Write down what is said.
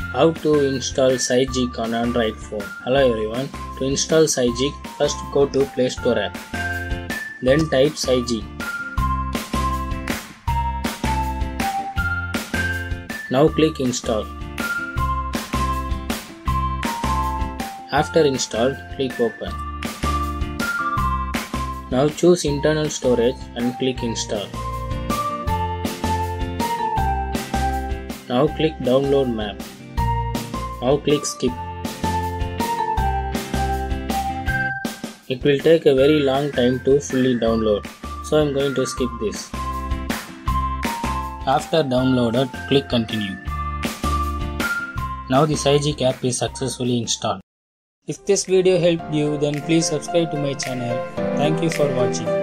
How to install sygic on Android phone. Hello everyone. To install sygic, first go to Play Store app. Then type sygic. Now click install. After installed, click open. Now choose internal storage and click install. Now click download map. Now click skip. It will take a very long time to fully download, so I am going to skip this. After downloaded, click continue. Now the sygic app is successfully installed. If this video helped you, then please subscribe to my channel. Thank you for watching.